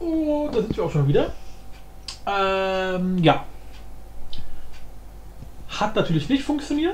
Oh, da sind wir auch schon wieder. Ja. Hat natürlich nicht funktioniert.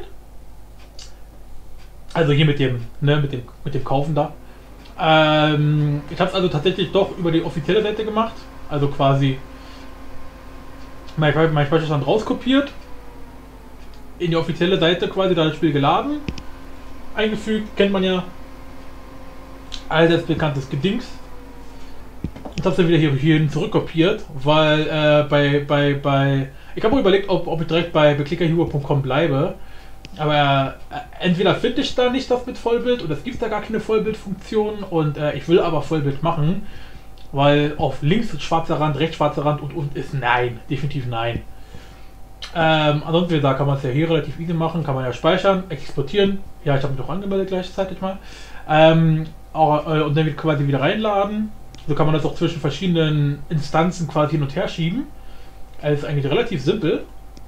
Also hier mit dem, ne, mit dem Kaufen da. Ich habe es also tatsächlich doch über die offizielle Seite gemacht. Also quasi mein Speicherstand rauskopiert. In die offizielle Seite quasi da das Spiel geladen. Eingefügt, kennt man ja. Altes bekanntes Gedings. Und hab's dann wieder hierhin zurückkopiert, weil ich habe mir überlegt, ob ich direkt bei clickerhero.com bleibe. Aber entweder finde ich da nicht das mit Vollbild oder es gibt da gar keine Vollbildfunktion und ich will aber Vollbild machen, weil auf links ist schwarzer Rand, rechts schwarzer Rand und unten ist nein, definitiv nein. Ansonsten, wie gesagt, kann man es ja hier relativ easy machen, kann man ja speichern, exportieren. Ja, ich habe mich doch angemeldet gleichzeitig mal. Und dann quasi wieder reinladen. So kann man das auch zwischen verschiedenen Instanzen quasi hin und her schieben. Also ist eigentlich relativ simpel.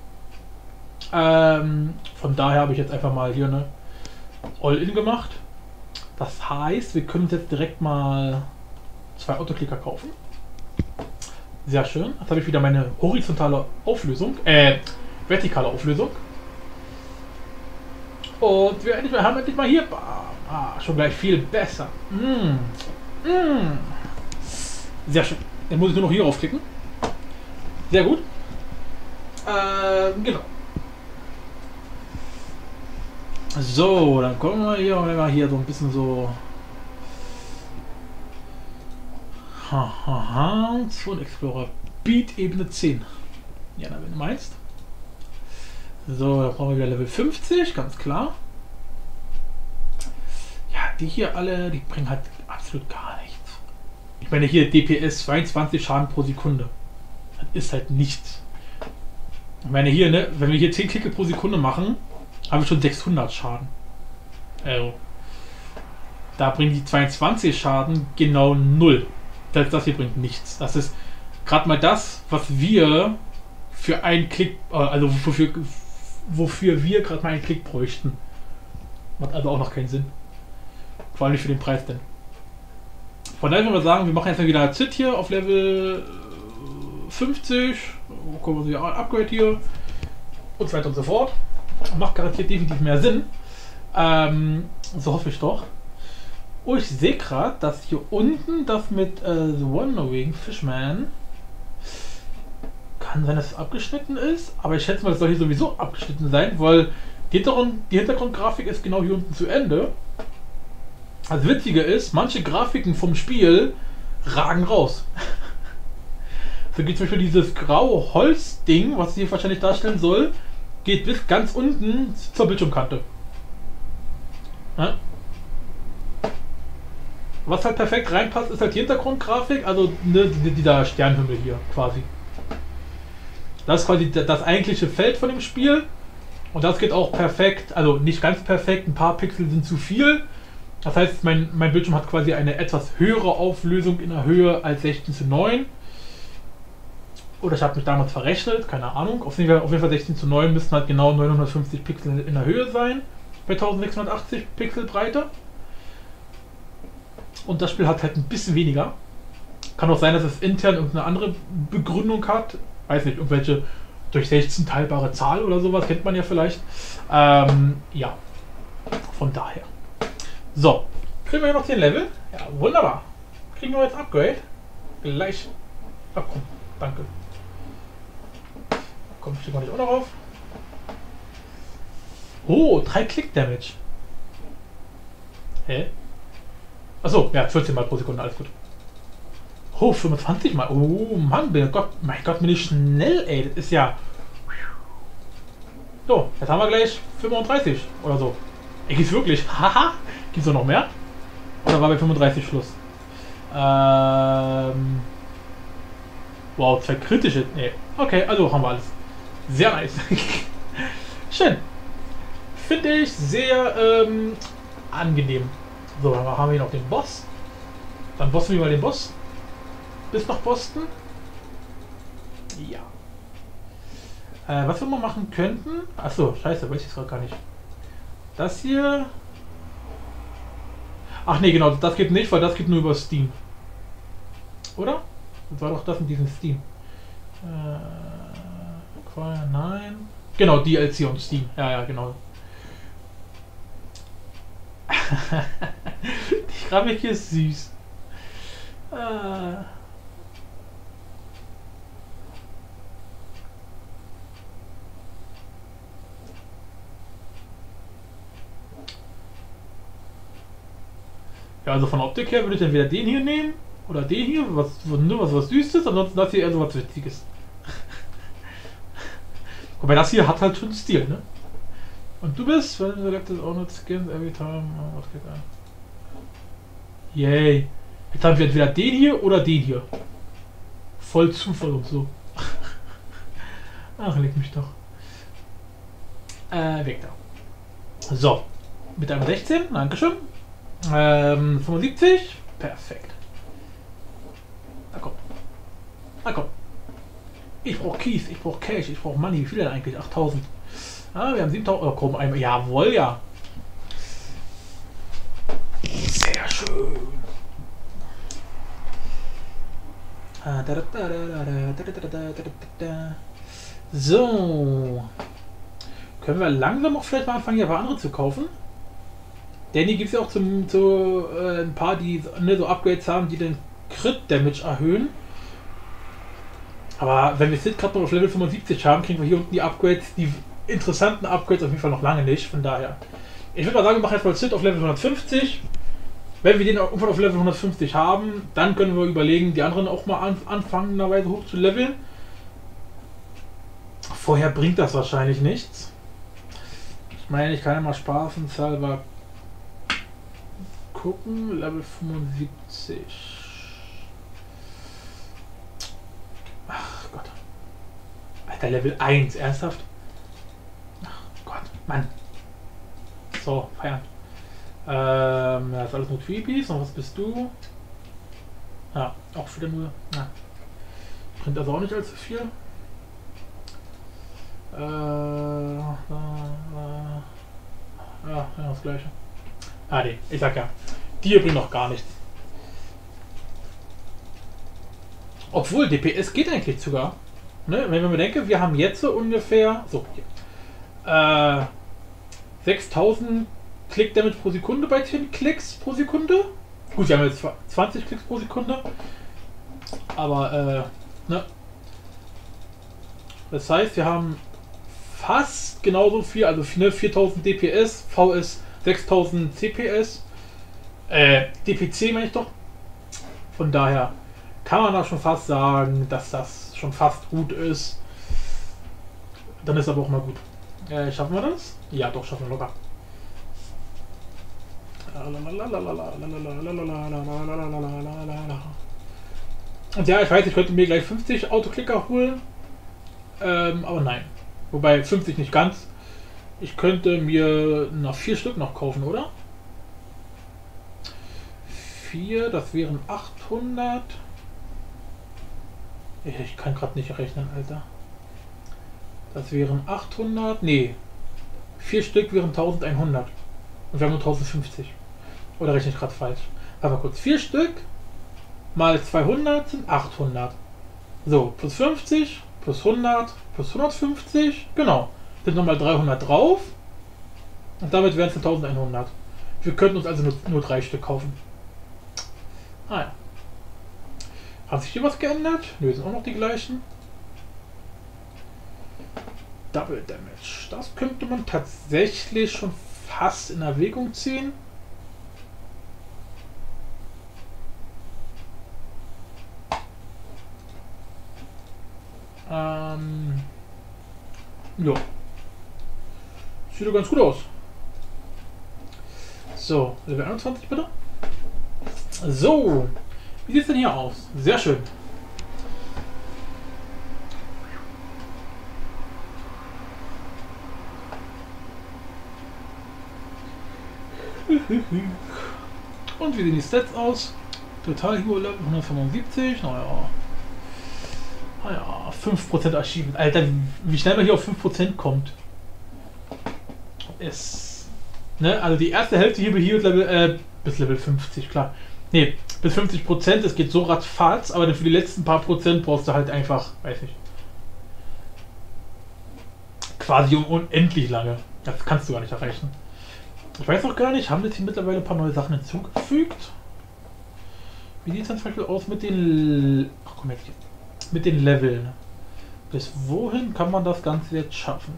Von daher habe ich jetzt einfach mal hier eine All-In gemacht. Das heißt, wir können uns jetzt direkt mal 2 Autoklicker kaufen. Sehr schön. Jetzt habe ich wieder meine horizontale Auflösung, vertikale Auflösung. Und wir haben endlich mal hier. Schon gleich viel besser. Sehr schön. Dann muss ich nur noch hier raufklicken. Sehr gut. Genau. So, dann kommen wir hier und mal hier so ein bisschen so. Zone Explorer Beat Ebene 10. Ja, wenn du meinst. So, da brauchen wir wieder Level 50, ganz klar. Ja, die hier alle, die bringen halt absolut gar nichts. Ich meine hier DPS 22 Schaden pro Sekunde. Das ist halt nichts. Ich meine hier, ne, wenn wir hier 10 Klicke pro Sekunde machen, haben wir schon 600 Schaden. Also, da bringen die 22 Schaden genau 0. Das hier bringt nichts. Das ist gerade mal das, was wir für einen Klick, also wofür wir gerade mal einen Klick bräuchten. Macht also auch noch keinen Sinn. Vor allem nicht für den Preis denn. Von daher würden wir sagen, wir machen jetzt mal wieder Zit hier auf Level 50. Kommen wir wieder Upgrade hier. Und so weiter und so fort. Macht garantiert definitiv mehr Sinn. So hoffe ich doch. Oh, ich sehe gerade, dass hier unten das mit The Wandering Fishman. Kann sein, dass es abgeschnitten ist. Aber ich schätze mal, es soll hier sowieso abgeschnitten sein, weil die Hintergrundgrafik ist genau hier unten zu Ende. Das Witzige ist, manche Grafiken vom Spiel ragen raus. So geht zum Beispiel dieses graue Holzding, was hier wahrscheinlich darstellen soll, geht bis ganz unten zur Bildschirmkante. Ja? Was halt perfekt reinpasst, ist halt die Hintergrundgrafik, also ne, dieser Sternhimmel hier quasi. Das ist quasi das eigentliche Feld von dem Spiel. Und das geht auch perfekt, also nicht ganz perfekt, ein paar Pixel sind zu viel. Das heißt, mein Bildschirm hat quasi eine etwas höhere Auflösung in der Höhe als 16:9. Oder ich habe mich damals verrechnet, keine Ahnung. Auf jeden Fall 16:9 müssten halt genau 950 Pixel in der Höhe sein. Bei 1680 Pixel Breite. Und das Spiel hat halt ein bisschen weniger. Kann auch sein, dass es intern irgendeine andere Begründung hat. Weiß nicht, irgendwelche durch 16 teilbare Zahl oder sowas, kennt man ja vielleicht. Ja, von daher. So, kriegen wir noch 10 Level? Ja, wunderbar. Kriegen wir jetzt Upgrade? Gleich. Ach komm, danke. Komm, steht noch nicht auch noch auf. Oh, 3 Click-Damage. Hä? Achso, ja, 14 Mal pro Sekunde, alles gut. Oh, 25 Mal. Oh Mann, mein Gott, bin ich schnell, ey. Das ist ja. So, jetzt haben wir gleich 35 oder so. Ey, geht's wirklich? Haha. Gibt's noch mehr? Oder war bei 35 Schluss? Wow, 2 kritische. Nee. Okay, also haben wir alles. Sehr nice. Schön. Finde ich sehr angenehm. So, dann haben wir hier noch den Boss. Dann bossen wir mal den Boss. Bis nach Boston. Ja. Was wir mal machen könnten. Achso, scheiße, weiß ich es gerade gar nicht. Das hier. Ach nee, genau, das geht nicht, weil das geht nur über Steam. Oder? Das war doch das mit diesem Steam. Nein. Genau, DLC und Steam. Ja, ja, genau. Die Grafik hier ist süß. Ja, also von der Optik her würde ich entweder den hier nehmen oder den hier, was Süßes, ansonsten das hier eher so was Witziges. Wobei das hier hat halt schon Stil, ne? Und du bist, wenn du selected all not skins every time, was geht an? Yay. Jetzt haben wir entweder den hier oder den hier. Voll Zufall und so. Ach, leg mich doch. Weg da. So. Mit einem 16, Dankeschön. 75, perfekt. Na komm. Na komm. Ich brauch Keys, ich brauch Cash, ich brauch Money. Wie viel denn eigentlich? 8000. Ah, wir haben 7000. Oh, komm, einmal. Jawohl, ja. Sehr schön. So. Können wir langsam auch vielleicht mal anfangen, hier ein paar andere zu kaufen? Denn hier gibt es ja auch ein paar, die ne, so Upgrades haben, die den Crit-Damage erhöhen. Aber wenn wir Sid gerade noch auf Level 75 haben, kriegen wir hier unten die Upgrades, die interessanten Upgrades auf jeden Fall noch lange nicht. Von daher. Ich würde mal sagen, wir machen jetzt mal Sid auf Level 150. Wenn wir den irgendwann auf Level 150 haben, dann können wir überlegen, die anderen auch mal anfangenderweise hoch zu leveln. Vorher bringt das wahrscheinlich nichts. Ich meine, ich kann ja mal spaßenshalber gucken. Level 75. Ach Gott. Alter, Level 1, ernsthaft? Ach Gott, Mann. So, feiern. Das ist alles nur Tweepies. Und was bist du? Ja, auch wieder nur. Na. Bringt also auch nicht allzu viel. Ja, das gleiche. Ah, nee, ich sag ja. Die hier bringen noch gar nichts. Obwohl, DPS geht eigentlich sogar. Ne? Wenn man bedenke, wir haben jetzt so ungefähr. So, hier. 6000 Klick-Damage pro Sekunde bei 10 Klicks pro Sekunde. Gut, wir haben jetzt 20 Klicks pro Sekunde. Aber, ne? Das heißt, wir haben fast genauso viel, also 4000 DPS, VS 6000 CPS. DPC meine ich doch. Von daher kann man auch schon fast sagen, dass das schon fast gut ist. Dann ist aber auch mal gut. Schaffen wir das? Ja, doch, schaffen wir locker. Und ja, ich weiß, ich könnte mir gleich 50 Autoklicker holen. Aber nein. Wobei 50 nicht ganz. Ich könnte mir noch 4 Stück noch kaufen, oder? 4, das wären 800. Ich kann gerade nicht rechnen, Alter. Das wären 800. Nee. 4 Stück wären 1100. Und wir haben nur 1050. Oder rechne ich gerade falsch? Warte mal kurz. 4 Stück mal 200 sind 800. So, plus 50, plus 100, plus 150. Genau. Sind nochmal 300 drauf. Und damit wären es 1100. Wir könnten uns also nur 3 Stück kaufen. Ah ja. Hat sich hier was geändert? Nö, sind auch noch die gleichen. Double Damage. Das könnte man tatsächlich schon fast in Erwägung ziehen. Ja. Sieht doch ganz gut aus. So, Level 21 bitte. So, wie sieht es denn hier aus? Sehr schön. Und wie sehen die Stats aus? Total Hero Level 175, naja. Naja, 5% Archiven. Alter, wie schnell man hier auf 5% kommt. Ist. Ne, also die erste Hälfte hier bis Level 50, klar. Ne, bis 50%, es geht so ratzfatz, aber für die letzten paar Prozent brauchst du halt einfach, weiß nicht, quasi unendlich lange. Das kannst du gar nicht erreichen. Ich weiß auch gar nicht, haben jetzt hier mittlerweile ein paar neue Sachen hinzugefügt? Wie sieht es dann zum Beispiel aus mit den... Ach komm jetzt hier. Mit den Leveln. Bis wohin kann man das Ganze jetzt schaffen?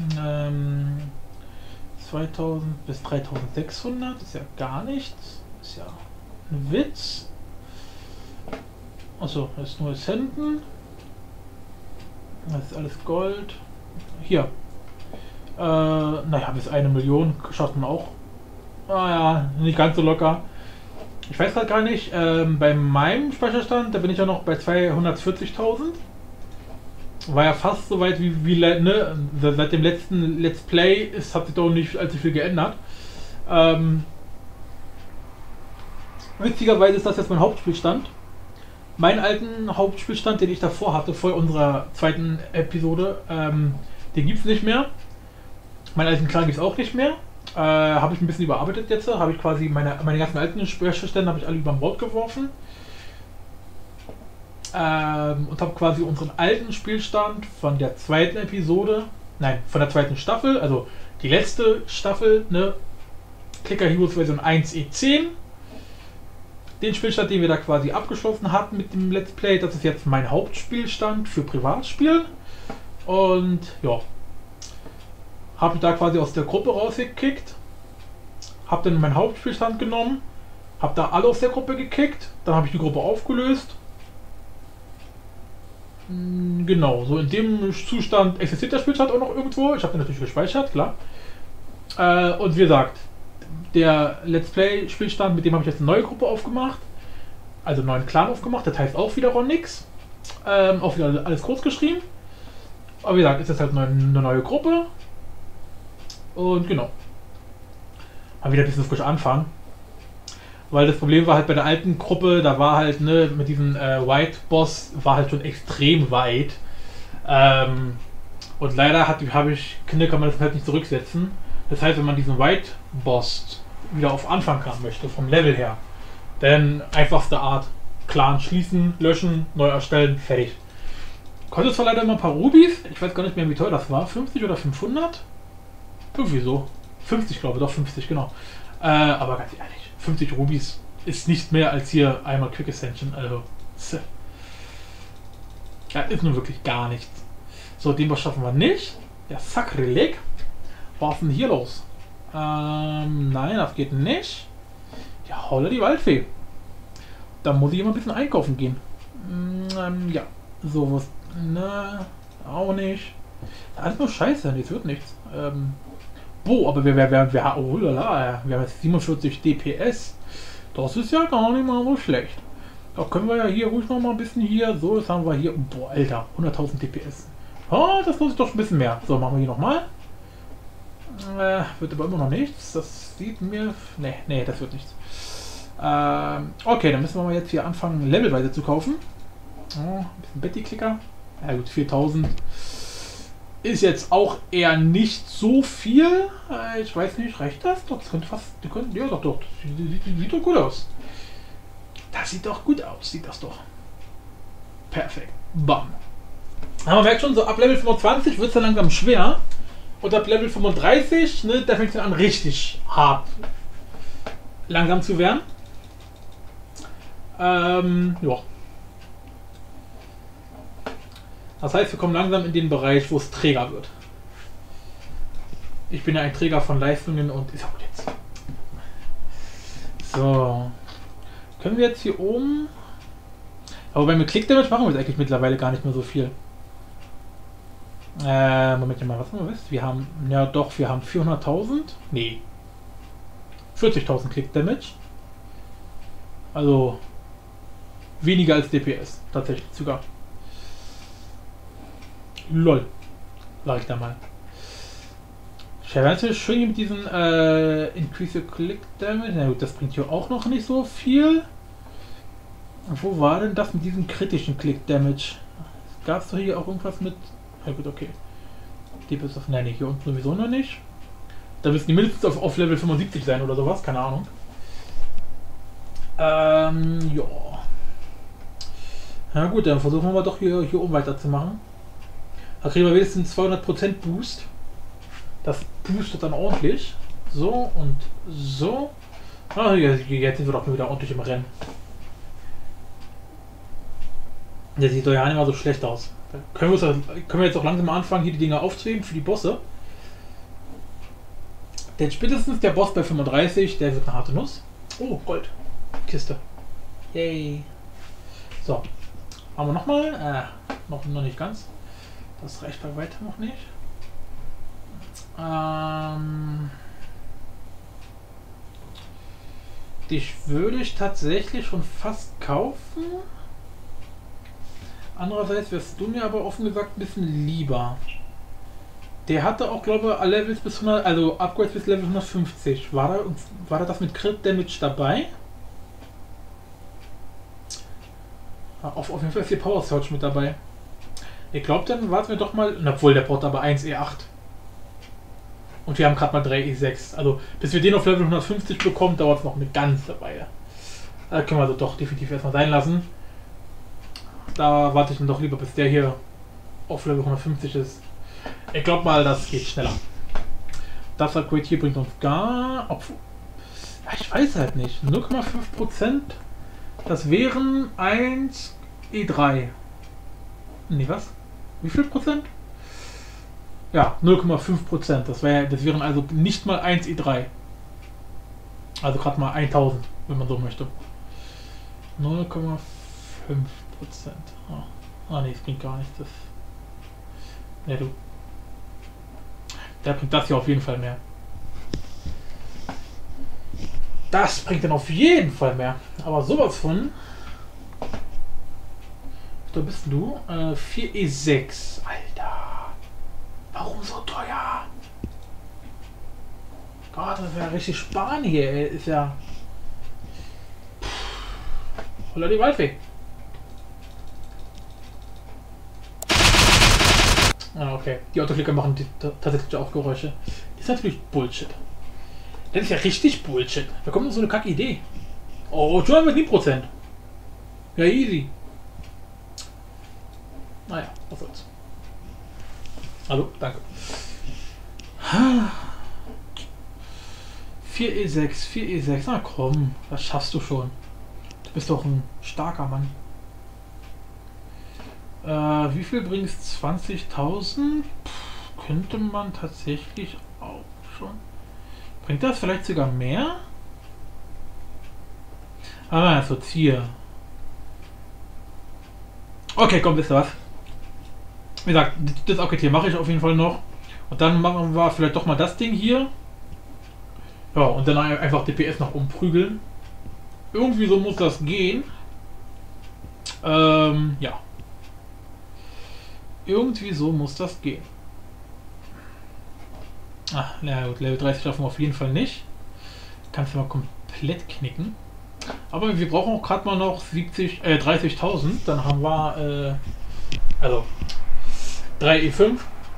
2000 bis 3600 ist ja gar nichts. Ist ja ein Witz. Achso, das ist nur Centen. Das ist alles Gold. Hier. Naja, bis 1 Million schafft man auch. Naja, nicht ganz so locker. Ich weiß halt gar nicht, bei meinem Speicherstand, da bin ich ja noch bei 240.000. War ja fast so weit wie ne, seit dem letzten Let's Play hat sich doch nicht allzu viel geändert. Witzigerweise ist das jetzt mein Hauptspielstand. Meinen alten Hauptspielstand, den ich davor hatte, vor unserer zweiten Episode, den gibt es nicht mehr. Meinen alten Clan gibt es auch nicht mehr. Habe ich ein bisschen überarbeitet jetzt. Habe ich quasi meine ganzen alten Speicherstände habe ich alle über Bord geworfen. Und habe quasi unseren alten Spielstand von der zweiten Episode, nein, von der zweiten Staffel, also die letzte Staffel, ne, Clicker Heroes Version 1 E10. Den Spielstand, den wir da quasi abgeschlossen hatten mit dem Let's Play, das ist jetzt mein Hauptspielstand für Privatspiel. Und ja, habe ich da quasi aus der Gruppe rausgekickt, habe dann meinen Hauptspielstand genommen, habe da alle aus der Gruppe gekickt, dann habe ich die Gruppe aufgelöst. Genau, so in dem Zustand existiert der Spielstand auch noch irgendwo. Ich habe den natürlich gespeichert, klar. Und wie gesagt, der Let's Play Spielstand, mit dem habe ich jetzt eine neue Gruppe aufgemacht, also einen neuen Clan aufgemacht, das heißt auch wieder nix. Auch wieder alles kurz geschrieben. Aber wie gesagt, ist das halt eine neue Gruppe. Und genau. Mal wieder ein bisschen frisch anfangen. Weil das Problem war halt bei der alten Gruppe, da war halt, ne, mit diesem White Boss war halt schon extrem weit. Und leider kann man das halt nicht zurücksetzen. Das heißt, wenn man diesen White Boss wieder auf Anfang haben möchte, vom Level her, dann einfachste Art, Clan schließen, löschen, neu erstellen, fertig. Kostet zwar leider immer ein paar Rubies, ich weiß gar nicht mehr, wie teuer das war, 50 oder 500? Irgendwie so. 50, glaube ich, doch 50, genau. Aber ganz ehrlich, 50 Rubies ist nicht mehr als hier einmal Quick Ascension, also ja, ist nun wirklich gar nichts. So, den was schaffen wir nicht. Der Sakrileg. Was ist denn hier los? Nein, das geht nicht. Ja, holla die Waldfee. Da muss ich immer ein bisschen einkaufen gehen. Ja, so was. Ne, auch nicht. Alles nur Scheiße, das wird nichts. Aber wir haben jetzt 47 DPS. Das ist ja gar nicht mal so schlecht. Da können wir ja hier ruhig noch mal ein bisschen hier. So, jetzt haben wir hier. Boah, Alter, 100.000 DPS. Oh, das lohnt sich doch ein bisschen mehr. So, machen wir hier nochmal. Wird aber immer noch nichts. Das sieht mir. Nee, das wird nichts. Okay, dann müssen wir mal jetzt hier anfangen, levelweise zu kaufen. Oh, ein bisschen Betty-Klicker. Ja gut, 4.000. Ist jetzt auch eher nicht so viel. Ich weiß nicht, reicht das? Doch, das könnte fast. Ja, doch. Das sieht doch gut aus. Das sieht doch gut aus, sieht das doch. Perfekt. Bam. Aber man merkt schon, so ab Level 25 wird es dann langsam schwer. Und ab Level 35, ne, da fängt es an richtig hart langsam zu werden. Ja. Das heißt, wir kommen langsam in den Bereich, wo es träger wird. Ich bin ja ein Träger von Leistungen und ist auch gut jetzt. So. Können wir jetzt hier oben. Aber beim Click-Damage machen wir jetzt eigentlich mittlerweile gar nicht mehr so viel. Moment mal, was haben wir? Wir haben. Ja doch, wir haben 400.000. Nee. 40.000 Click-Damage. Also weniger als DPS. Tatsächlich sogar. LOL. Sag ich da mal. Ich habe natürlich schön mit diesen Increase your Click Damage. Na gut, das bringt hier auch noch nicht so viel. Wo war denn das mit diesem kritischen Click Damage? Gab es doch hier auch irgendwas mit. Ja gut, okay. DPS auf. Nein, hier unten sowieso noch nicht. Da müssen die mindestens auf Level 75 sein oder sowas, keine Ahnung. Ja. Na gut, dann versuchen wir mal doch hier oben weiterzumachen. Da kriegen wir wenigstens 200% Boost. Das boostet dann ordentlich. So und so. Ah, jetzt sind wir doch wieder ordentlich im Rennen. Der sieht doch ja nicht mal so schlecht aus. Da können wir jetzt auch langsam mal anfangen, hier die Dinger aufzuheben für die Bosse. Denn spätestens der Boss bei 35, der wird eine harte Nuss. Oh, Gold. Kiste. Yay. So. Haben wir nochmal? Noch nicht ganz. Das reicht bei weitem noch nicht. Dich würde ich tatsächlich schon fast kaufen. Andererseits wärst du mir aber offen gesagt ein bisschen lieber. Der hatte auch, glaube ich, Levels bis 100, also Upgrades bis Level 150. War da das mit Crit Damage dabei? Auf jeden Fall ist die Power Surge mit dabei. Ich glaube, dann warten wir doch mal. Obwohl, der braucht aber 1 E8. Und wir haben gerade mal 3 E6. Also, bis wir den auf Level 150 bekommen, dauert es noch eine ganze Weile. Da können wir also doch definitiv erstmal sein lassen. Da warte ich dann doch lieber, bis der hier auf Level 150 ist. Ich glaube mal, das geht schneller. Das Upgrade hier bringt uns gar... Obwohl, ja, ich weiß halt nicht. 0,5%. Das wären 1 E3. Nee, was? Wie viel Prozent? Ja, 0,5%. Das wären also nicht mal 1 E3. Also gerade mal 1000, wenn man so möchte. 0,5%. Ah nee, das bringt gar nichts. Ne, du. Der bringt das hier auf jeden Fall mehr. Das bringt dann auf jeden Fall mehr. Aber sowas von. Da bist du. 4E6. Alter. Warum so teuer? Gott, das wäre richtig sparen hier. Ey. Ist ja. Holla die Waldweg. Ah, okay. Die Autoklicker machen tatsächlich auch Geräusche. Das ist natürlich Bullshit. Das ist ja richtig Bullshit. Da kommt noch so eine kacke Idee. Oh, schon mit 7%. Ja, easy. Naja, was soll's. Hallo, danke. 4E6, 4E6. Na komm, das schaffst du schon. Du bist doch ein starker Mann. Wie viel bringt's? 20.000? Könnte man tatsächlich auch schon. Bringt das vielleicht sogar mehr? Ah, so hier. Okay, komm, wisst ihr was? Wie gesagt, das Upgrade hier mache ich auf jeden Fall noch. Und dann machen wir vielleicht doch mal das Ding hier. Ja, und dann einfach DPS nach oben prügeln. Irgendwie so muss das gehen. Ja. Irgendwie so muss das gehen. Ach, na gut, Level 30 schaffen wir auf jeden Fall nicht. Kannst du mal komplett knicken. Aber wir brauchen auch gerade mal noch 30.000. Dann haben wir, also 3E5.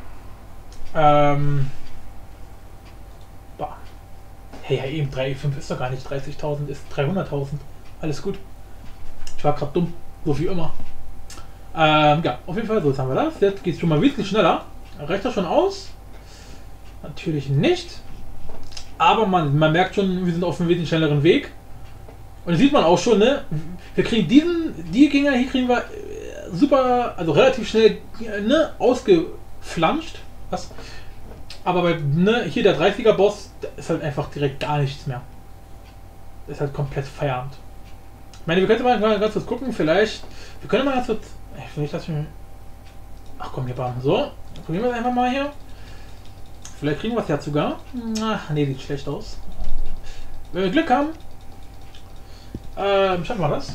Hey, ja eben 3E5 ist doch gar nicht 30.000, ist 300.000. Alles gut. Ich war gerade dumm, so wie immer. Ja, auf jeden Fall, so jetzt haben wir das. Jetzt geht es schon mal wesentlich schneller. Reicht das schon aus? Natürlich nicht. Aber man merkt schon, wir sind auf einem wesentlich schnelleren Weg. Und das sieht man auch schon, ne? Wir kriegen die Gegner hier kriegen wir super, also relativ schnell, ne, ausgeflanscht. Was? Aber bei, ne, hier der 30er Boss, da ist halt einfach direkt gar nichts mehr. Ist halt komplett Feierabend. Ich meine, wir könnten mal ganz kurz gucken, vielleicht. Wir können mal ganz kurz. Ich will nicht, dass wir. Ach komm, hier bauen. So, dann probieren wir es einfach mal hier. Vielleicht kriegen wir es ja sogar. Ach, nee, sieht schlecht aus. Wenn wir Glück haben. Schaffen wir das?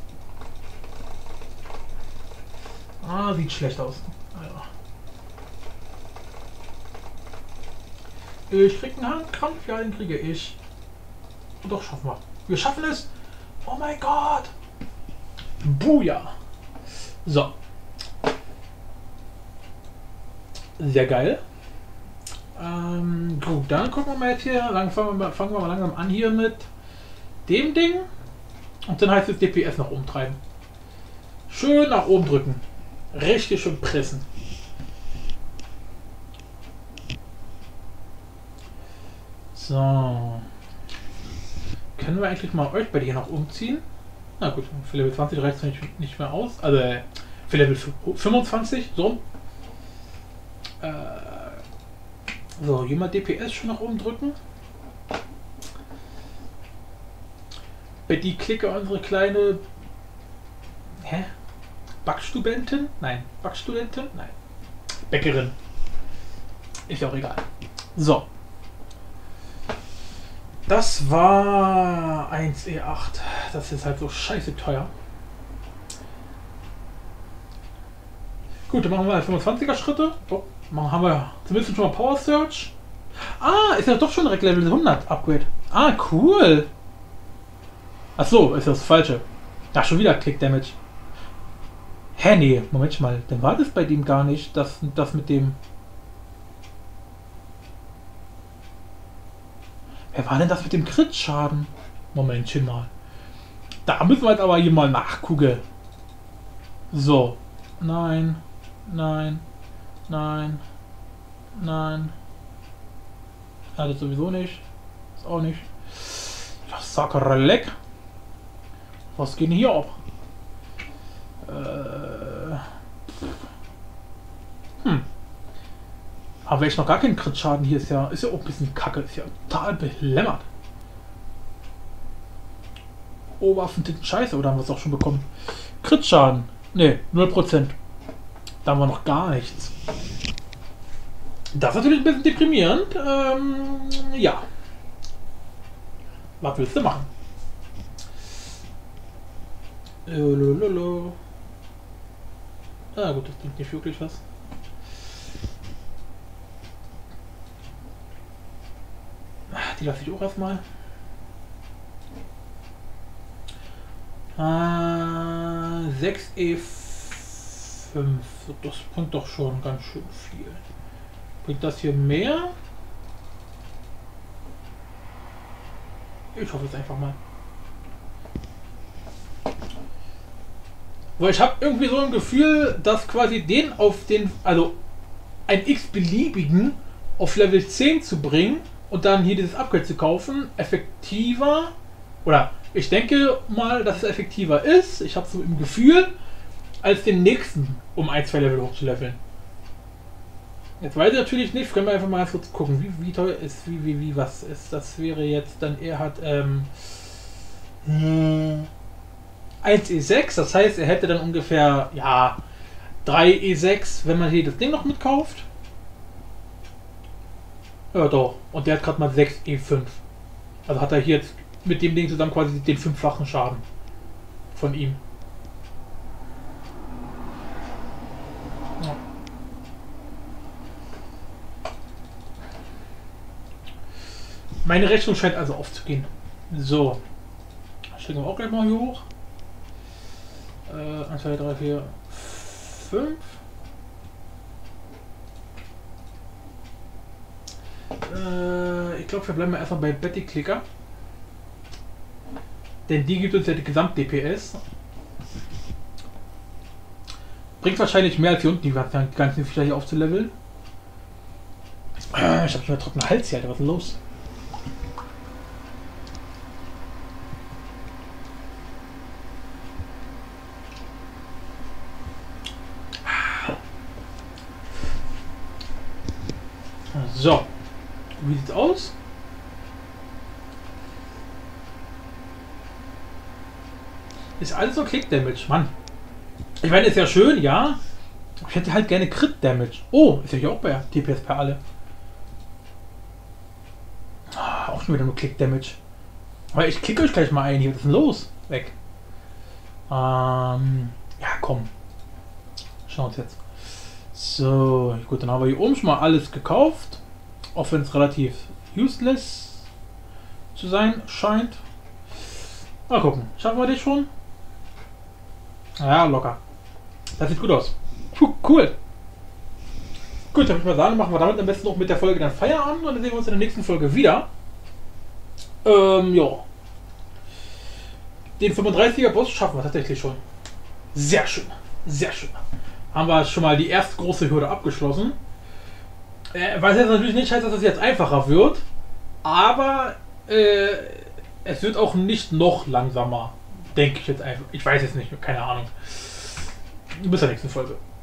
Ah, sieht schlecht aus. Ja. Ich krieg einen Handkrampf, ja, den kriege ich. Und doch schaffen wir. Wir schaffen es. Oh mein Gott. Buja. So. Sehr geil. Gut, dann gucken wir mal jetzt hier. Fangen wir mal langsam an hier mit dem Ding. Und dann heißt es DPS nach oben treiben. Schön nach oben drücken. Richtig schön pressen. So. Können wir eigentlich mal euch bei dir nach oben ziehen? Na gut, für Level 20 reicht es nicht mehr aus. Also für Level 25, so. So, hier mal DPS schon nach oben drücken. Betty Clicker, unsere kleine... Hä? Backstudentin? Nein. Backstudentin? Nein. Bäckerin. Ist ja auch egal. So. Das war 1E8. Das ist halt so scheiße teuer. Gut, dann machen wir 25er Schritte. So, haben wir zumindest schon mal Power Search. Ah, ist ja doch schon direkt Level 100 Upgrade. Ah, cool. Achso, ist das Falsche. Ach, schon wieder Click Damage. Hä, nee, Moment mal. Dann war das bei dem gar nicht, das mit dem... Wer war denn das mit dem Crit-Schaden? Momentchen mal. Da müssen wir jetzt aber hier mal nachgucken. So. Nein. Nein. Nein. Nein. Ja, das sowieso nicht. Ist auch nicht. Ja, Sakerleck. Was geht denn hier ab? Aber wenn ich noch gar keinen Crit-Schaden hier ist ja auch ein bisschen kacke, ist ja total belämmert. Oh, Waffen sind scheiße, oder haben wir es auch schon bekommen? Crit-Schaden. Ne, 0%. Da haben wir noch gar nichts. Das ist natürlich ein bisschen deprimierend. Ja. Was willst du machen? Lolololo. Ah gut, das bringt nicht wirklich was. Die lasse ich auch erstmal. 6E5. Das bringt doch schon ganz schön viel. Bringt das hier mehr? Ich hoffe es einfach mal. Weil ich habe irgendwie so ein Gefühl, dass quasi also einen x-beliebigen auf Level 10 zu bringen und dann hier dieses Upgrade zu kaufen, effektiver, oder ich denke mal, dass es effektiver ist, ich habe so im Gefühl, als den nächsten um 1-2 Level hochzuleveln. Jetzt weiß ich natürlich nicht, können wir einfach mal kurz gucken, wie teuer ist, wie was ist. Das wäre jetzt dann, er hat 1E6, das heißt, er hätte dann ungefähr, ja, 3E6, wenn man hier das Ding noch mitkauft. Ja doch, und der hat gerade mal 6E5. Also hat er hier jetzt mit dem Ding zusammen quasi den 5-fachen Schaden von ihm. Ja. Meine Rechnung scheint also aufzugehen. So. Schicken wir auch gleich mal hier hoch. 1, 2, 3, 4, 5. Ich glaube, wir bleiben erstmal bei Betty Clicker. Denn die gibt uns ja die Gesamt-DPS. Bringt wahrscheinlich mehr als hier unten die ganzen Viecher hier aufzuleveln. Ich habe schon einen trockenen Hals hier, Alter. Was ist denn los? So. Wie sieht's aus? Ist alles so Click Damage, Mann. Ich meine, ist ja schön, ja. Ich hätte halt gerne Crit Damage. Oh, ist ja hier auch bei DPS per alle. Auch schon wieder nur Click Damage. Aber ich klicke euch gleich mal ein hier. Was ist denn los? Weg. Ja, komm. Schauen wir uns jetzt. So, gut, dann haben wir hier oben schon mal alles gekauft. Auch wenn es relativ useless zu sein scheint. Mal gucken. Schaffen wir das schon? Ja, locker. Das sieht gut aus. Puh, cool. Gut, dann würde ich mal sagen, machen wir damit am besten noch mit der Folge dann Feierabend und dann sehen wir uns in der nächsten Folge wieder. Ja. Den 35er Boss schaffen wir tatsächlich schon. Sehr schön. Sehr schön. Haben wir schon mal die erste große Hürde abgeschlossen. Was jetzt natürlich nicht heißt, dass es jetzt einfacher wird. Aber es wird auch nicht noch langsamer. Denke ich jetzt einfach. Ich weiß jetzt nicht, keine Ahnung. Bis zur nächsten Folge.